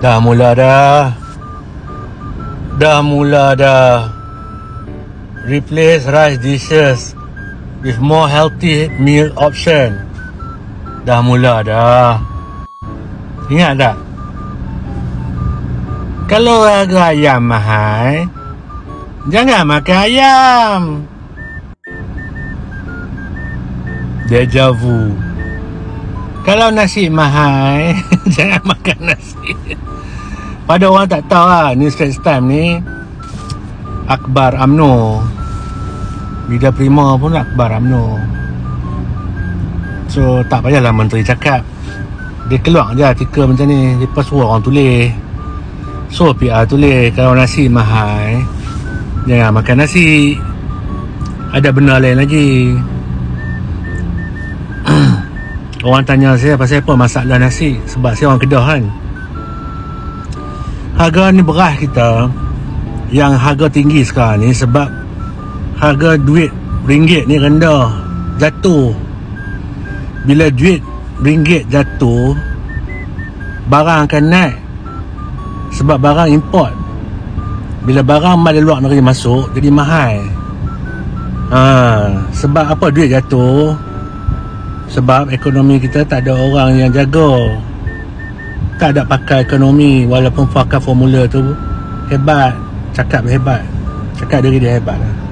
Dah mula dah. Replace rice dishes with more healthy meal option. Dah mula dah. Ingat tak? Kalau harga ayam mahal, jangan makan ayam. Deja vu. Kalau nasi mahal, jangan makan nasi. Pada orang tak tahu lah, ni Straits Times ni Akbar UMNO, Bidang Prima pun Akbar UMNO. So tak payahlah menteri cakap, dia keluar je artikel macam ni. Lepas suruh orang tulis, so PR tulis kalau nasi mahal, jangan makan nasi. Ada benda lain lagi. Orang tanya saya pasal apa masalah nasi, sebab saya orang Kedah kan. Harga ni beras kita yang harga tinggi sekarang ni sebab harga duit ringgit ni rendah, jatuh. Bila duit ringgit jatuh, barang akan naik sebab barang import. Bila barang dari luar negeri masuk, jadi mahal. Sebab apa duit jatuh? Sebab ekonomi kita tak ada orang yang jaga, tak ada pakar ekonomi. Walaupun pakar formula tu hebat, cakap hebat, cakap diri dia hebat lah.